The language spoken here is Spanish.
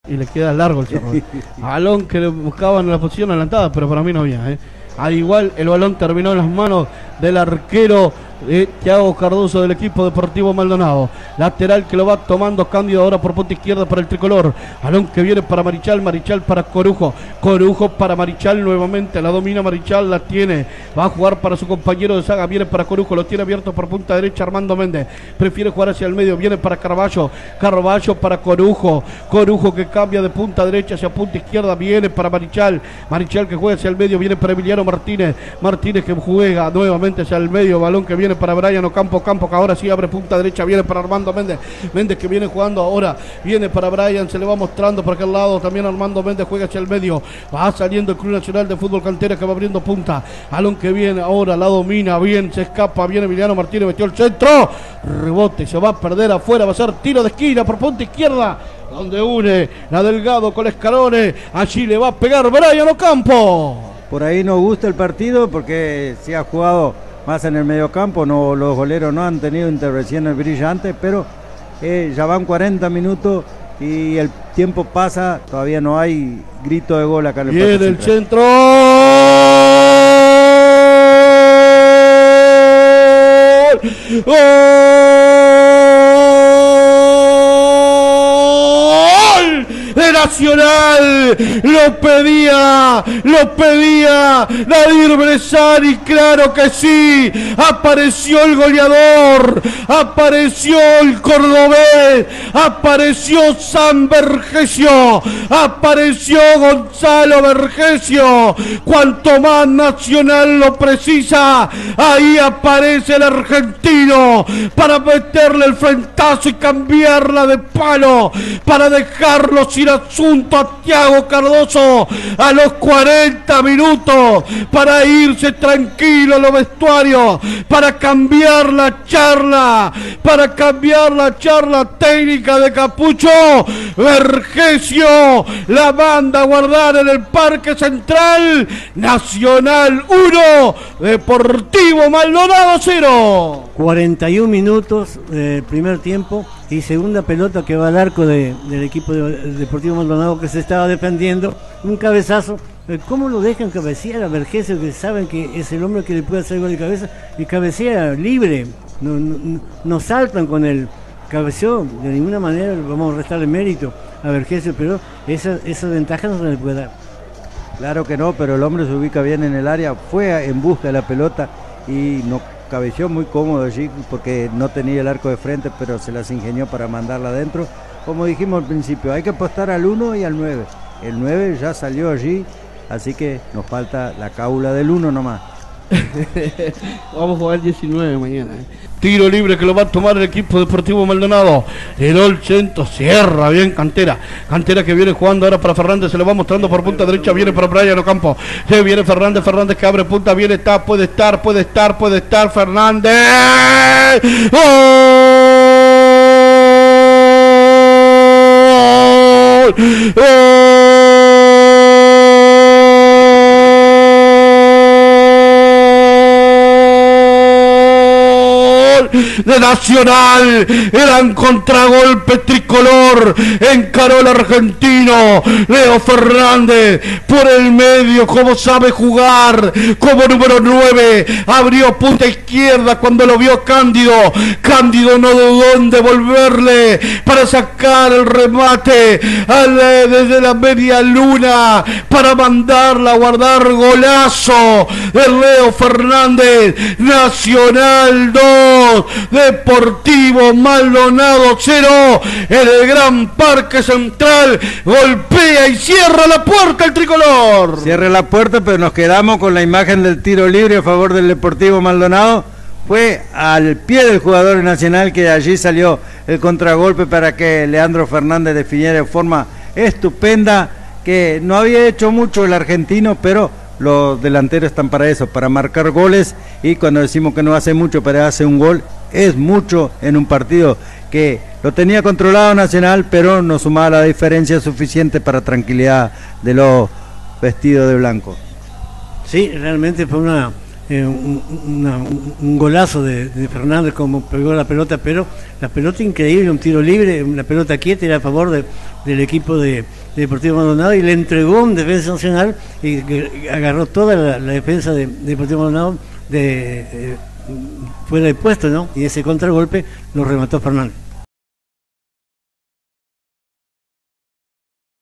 Y le queda largo el cerro. Balón que le buscaban en la posición adelantada, pero para mí no había, Al igual, el balón terminó en las manos del arquero Thiago Cardoso del equipo Deportivo Maldonado. Lateral que lo va tomando Cándido ahora por punta izquierda para el tricolor. Balón que viene para Marichal, Marichal para Corujo, Corujo para Marichal nuevamente, la domina Marichal, la tiene, va a jugar para su compañero de saga, viene para Corujo, lo tiene abierto por punta derecha Armando Méndez, prefiere jugar hacia el medio, viene para Carballo, Carballo para Corujo, Corujo que cambia de punta derecha hacia punta izquierda, viene para Marichal, Marichal que juega hacia el medio, viene para Emiliano Martínez, Martínez que juega nuevamente hacia el medio, balón que viene para Brian Ocampo, Campo que ahora sí abre punta derecha, viene para Armando Méndez, Méndez que viene jugando ahora, viene para Brian, se le va mostrando por aquel lado, también Armando Méndez juega hacia el medio, va saliendo el Club Nacional de Fútbol Cantera que va abriendo punta, balón que viene ahora, la domina, bien, se escapa, viene Emiliano Martínez, metió el centro, rebote, se va a perder afuera, va a ser tiro de esquina por punta izquierda, donde une la Delgado con Escarone, allí le va a pegar Brian Ocampo. Por ahí nos gusta el partido porque se ha jugado más en el mediocampo, no, los goleros no han tenido intervenciones brillantes, pero ya van 40 minutos y el tiempo pasa, todavía no hay grito de gol acá en el Parque Central. El centro. ¡Gol! De Nacional, lo pedía Nadir Bresani, claro que sí, apareció el goleador, apareció el cordobés, apareció San Vergesio, apareció Gonzalo Vergesio, cuanto más Nacional lo precisa, ahí aparece el argentino, para meterle el frentazo y cambiarla de palo, para dejarlo sin asunto a Thiago Cardoso a los 40 minutos para irse tranquilo a los vestuarios, para cambiar la charla técnica de Capucho. Vergesio la manda a guardar en el Parque Central. Nacional 1, Deportivo Maldonado 0. 41 minutos primer tiempo y segunda pelota que va al arco del equipo de Deportivo Maldonado que se estaba defendiendo, un cabezazo. ¿Cómo lo dejan cabecear a Vergesio, que saben que es el hombre que le puede hacer gol de cabeza, y cabecea libre? No saltan con el cabeceo, de ninguna manera vamos a restarle mérito a Vergesio, pero esa ventaja no se le puede dar. Claro que no, pero el hombre se ubica bien en el área, fue en busca de la pelota y no cabeció muy cómodo allí porque no tenía el arco de frente, pero se las ingenió para mandarla adentro. Como dijimos al principio, hay que apostar al 1 y al 9. El 9 ya salió allí, así que nos falta la cábula del 1 nomás. Vamos a jugar el 19 mañana. Tiro libre que lo va a tomar el equipo Deportivo Maldonado. Tiró el centro, cierra bien Cantera. Cantera que viene jugando ahora para Fernández, se lo va mostrando por punta derecha, viene para Brian Ocampo. Se viene Fernández, Fernández que abre punta, viene, está, puede estar Fernández. ¡Gol! De Nacional, eran contragolpe tricolor, encaró el argentino Leo Fernández por el medio, como sabe jugar, como número 9, abrió punta izquierda cuando lo vio Cándido no dudó en devolverle para sacar el remate desde la media luna, para mandarla a guardar, golazo de Leo Fernández. Nacional 2, Deportivo Maldonado 0, en el Gran Parque Central. Golpea y cierra la puerta el tricolor. Cierra la puerta, pero nos quedamos con la imagen del tiro libre a favor del Deportivo Maldonado. Fue al pie del jugador nacional, que de allí salió el contragolpe para que Leandro Fernández definiera de forma estupenda, que no había hecho mucho el argentino, pero los delanteros están para eso, para marcar goles, y cuando decimos que no hace mucho, pero hace un gol, es mucho en un partido que lo tenía controlado Nacional, pero no sumaba la diferencia suficiente para tranquilidad de los vestidos de blanco. Sí, realmente fue una un golazo de Fernández como pegó la pelota, pero la pelota increíble, un tiro libre, una pelota quieta, era a favor del equipo de Deportivo Maldonado, y le entregó un defensa nacional y que agarró toda la defensa de Deportivo Maldonado fuera de puesto, ¿no? Y ese contragolpe lo remató Fernández.